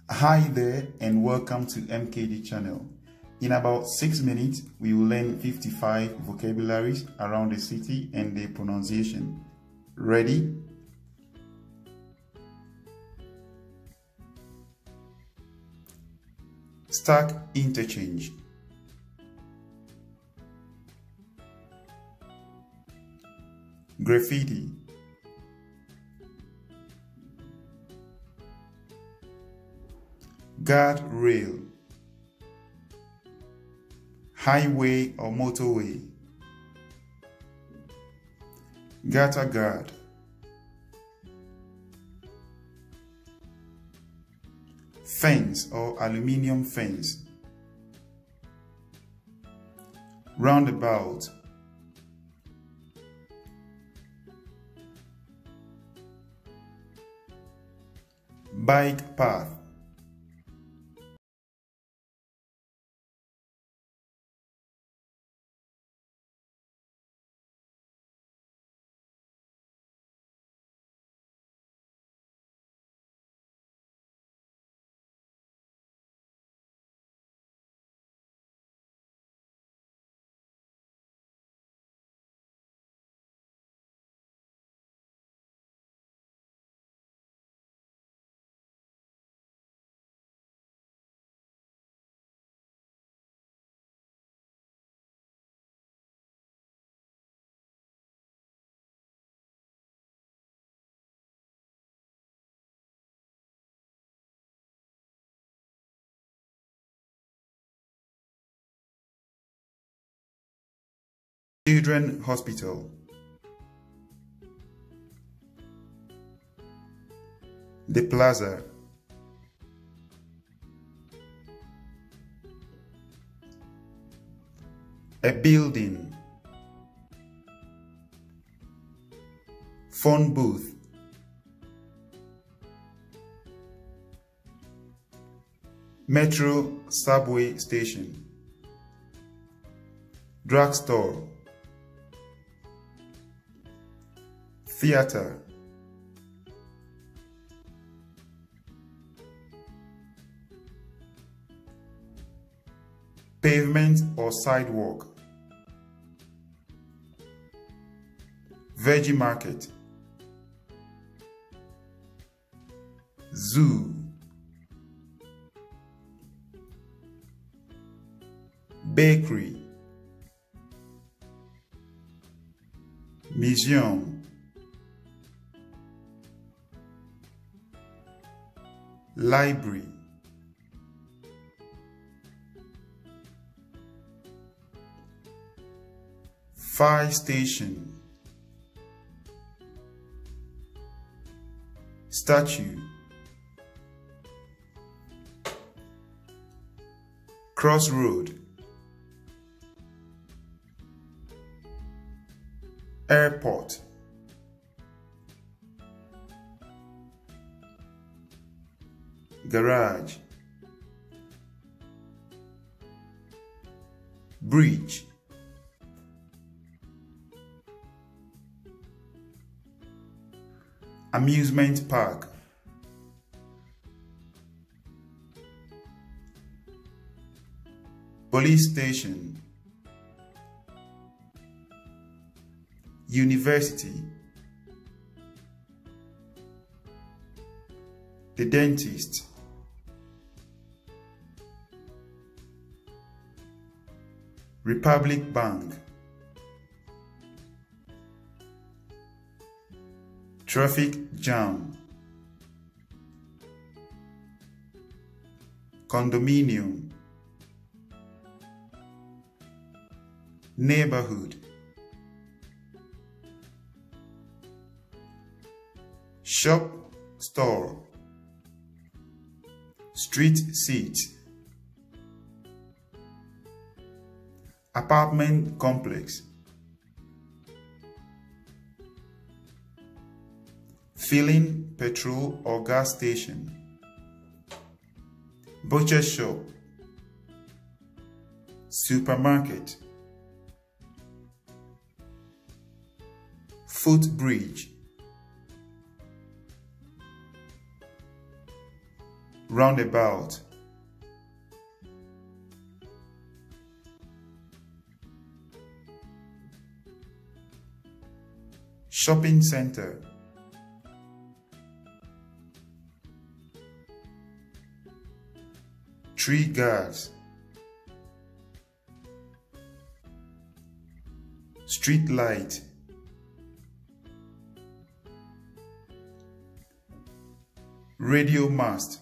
Hi there and welcome to MKD channel. In about 6 minutes, we will learn 55 vocabularies around the city and their pronunciation. Ready? Stack interchange. Graffiti. Guardrail. Highway or motorway. Gutter guard. Fence or aluminium fence. Roundabout. Bike path. Children Hospital. The Plaza. A building. Phone booth. Metro subway station. Drugstore. Theater. Pavement or sidewalk. Veggie market. Zoo. Bakery. Museum. Library. Fire station. Statue. Crossroad. Airport. Garage. Bridge. Amusement park. Police station. University. The dentist. Republic Bank. Traffic jam. Condominium. Neighborhood. Shop, store. Street seat. Apartment complex. Filling petrol or gas station. Butcher shop. Supermarket. Footbridge. roundabout, shopping center, tree guards, street light, radio mast,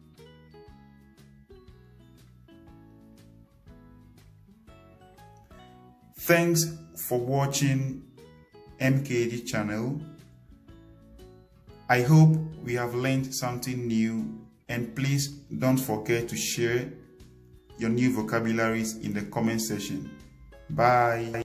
thanks for watching MKD channel. I hope we have learned something new, and please don't forget to share your new vocabularies in the comment section. Bye.